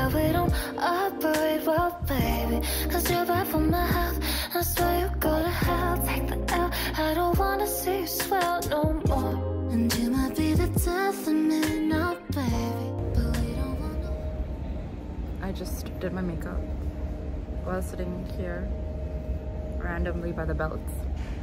yeah, we don't operate well, baby. Cause you're bad for my health. I swear you go to hell, take the L. I don't wanna see you swell no more. And you might be the death of me now, baby, but we don't wanna. I just did my makeup while sitting here randomly by the belts.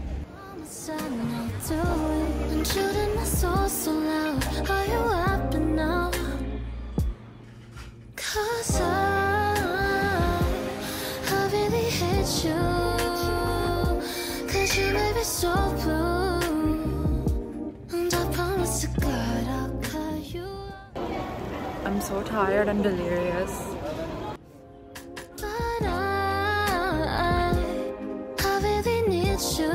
And shooting my soul so loud. Are you happy now? Cause I really hate you. Cause you made me so blue. And I promise to God I'll cut you. I'm so tired and delirious. But I really need you.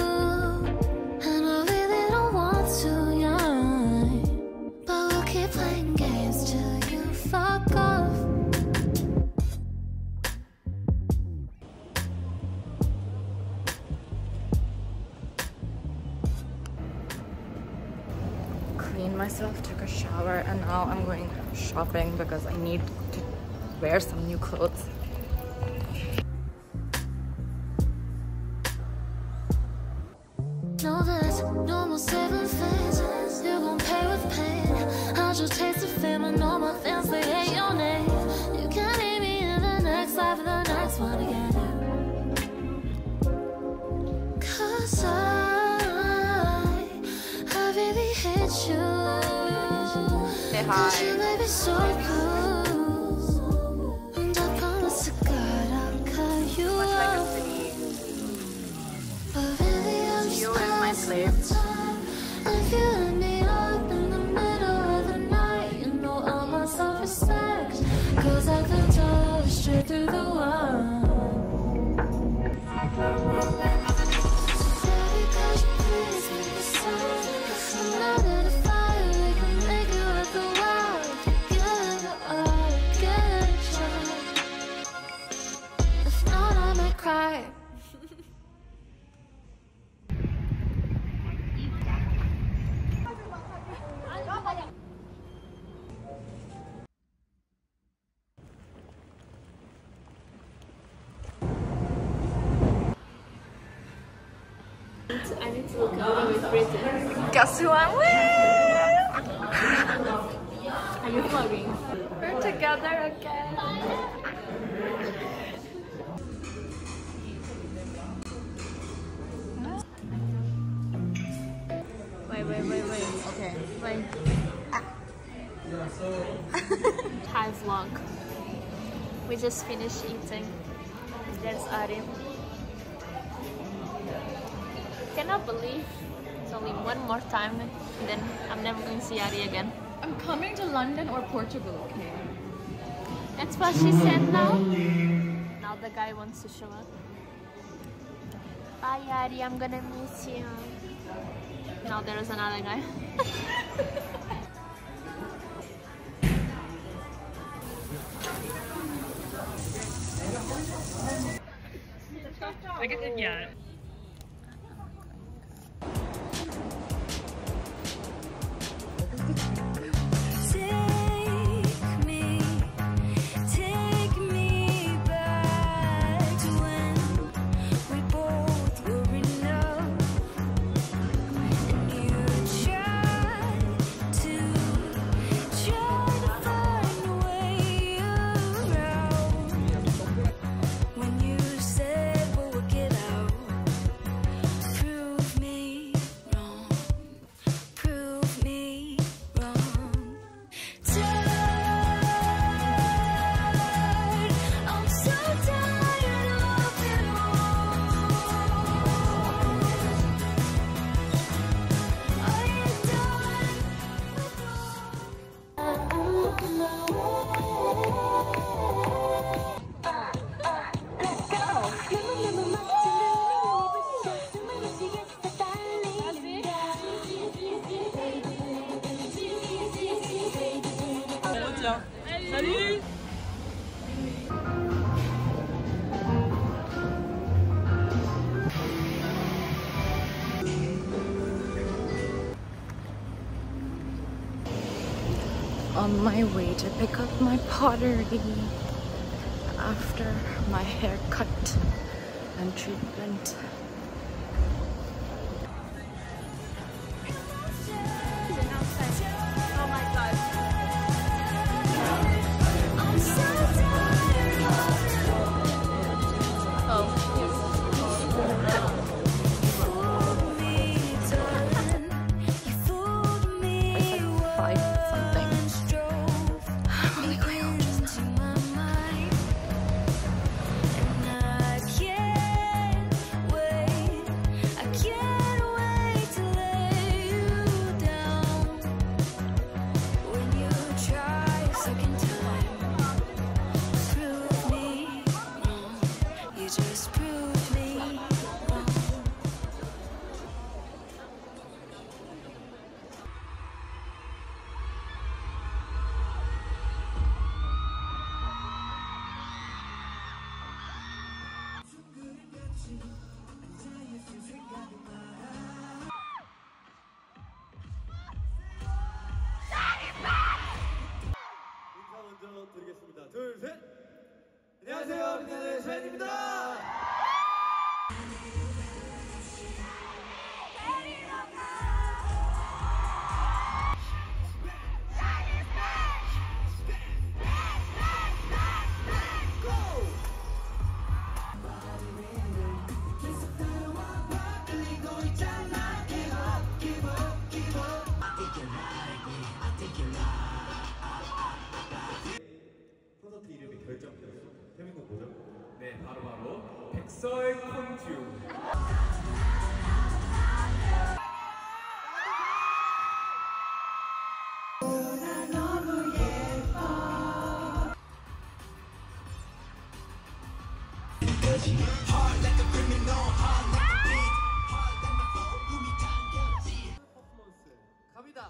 Cleaned myself, took a shower, and now I'm going shopping because I need to wear some new clothes. No, there's no more saving things. You gon' pay with pain. I just taste the fame. I know my fans, they hate your name. You can't hate me in the next life or the next one again. Cause I really hate you. Say hi. Cause you made me so blue. And I promise to God I'll cut you Much like a off. city. But really I'm You is my slave. if you let me up in the middle of the night, you know all my self-respect goes out the door, straight through the wall. Baby, could you please make me stop? I'm not in a fire, we can make it worth the while. Give it all, give it a try. If not, I might cry. I need to look out with Britain. Guess who I'm with? Are you vlogging? We're together again. Wait. Okay. Wait. Hi vlog. We just finished eating. There's Arim. Cannot believe it's only one more time and then I'm never going to see Ari again. I'm coming to London or Portugal, okay? That's what she said now. Now the guy wants to show up. Bye Ari, I'm gonna miss you. Now there's another guy. I guess, yeah. Take me back to when we both were in love. And you tried to find a way around. When you said we'll work it out, prove me wrong, prove me wrong. I'm so tired of it all. Are you done with Salut. on my way to pick up my pottery after my haircut and treatment. Oh my god. 먼저 드리겠습니다. 둘, 셋! 안녕하세요, 민현의 샤인입니다! 콘서트 이름이 결정되었습니다. 태민군 뭐죠? 네, 바로 백설 콘듀. 퍼포먼스 갑니다.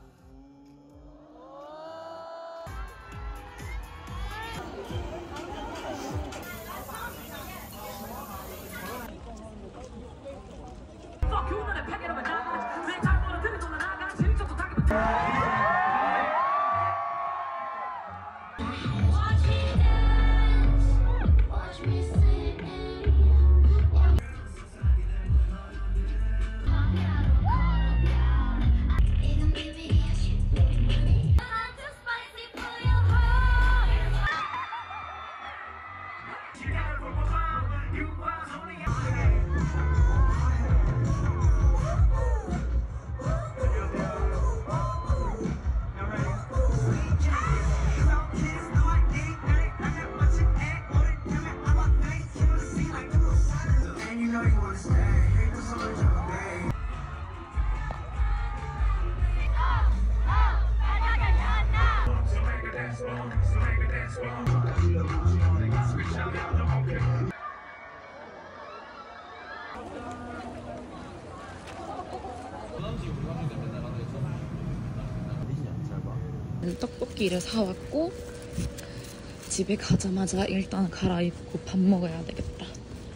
떡볶이를 사왔고 집에 가자마자 일단 갈아입고 밥 먹어야 되겠다.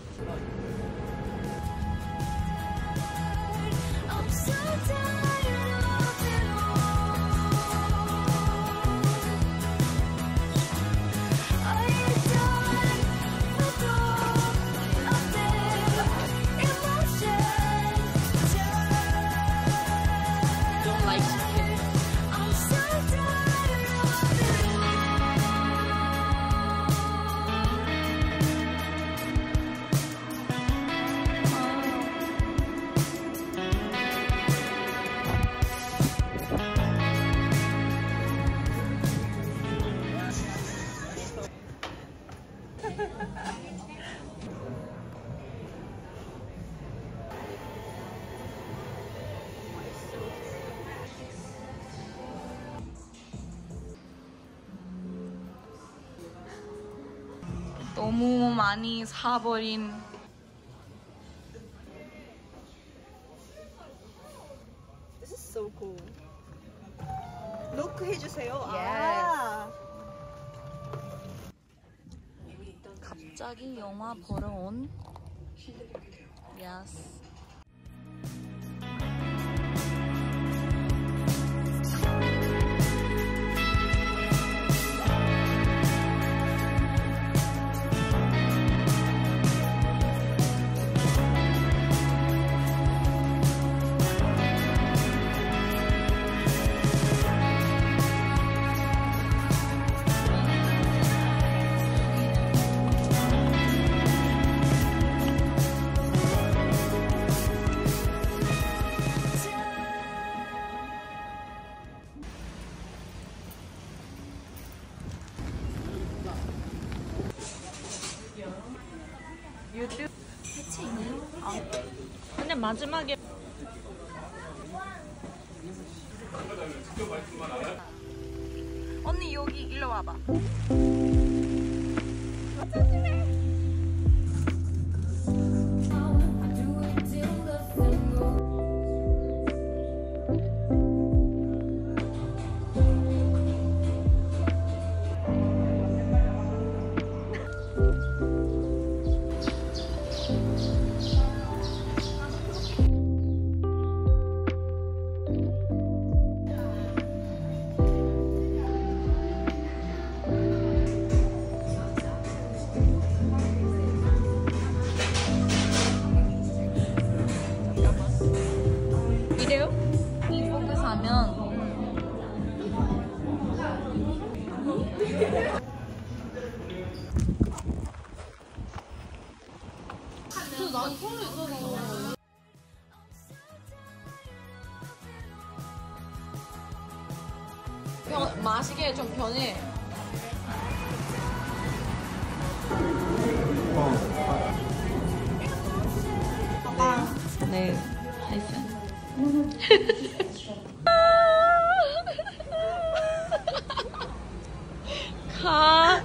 너무 많이 사버린. This is so cool. 로크 해주세요. Yes. 갑자기 영화 보러 온. Yes. 유튜브 해치 있나요? 근데 마지막에 언니 여기 일로 와봐. 이래요? 이렇게 사면 난 손을 있어서 마시기에 좀 변해. 네, 가.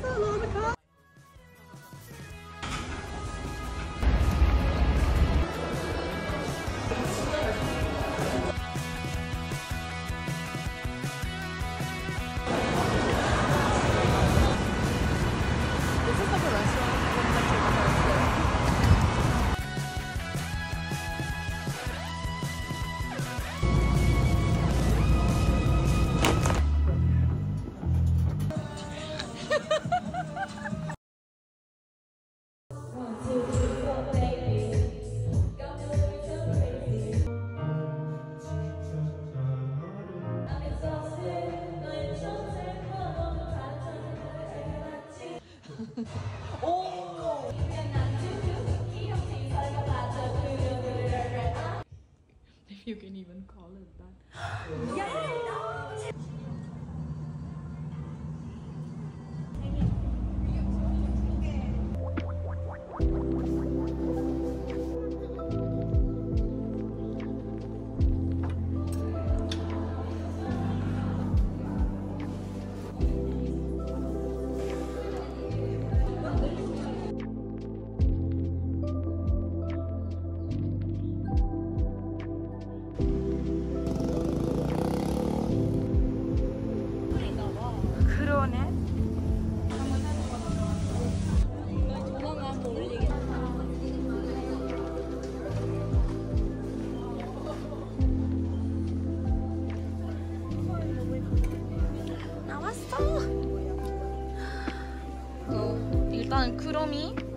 If you can even call it that. Yeah. 그러네. 나왔어. 일단 크롬이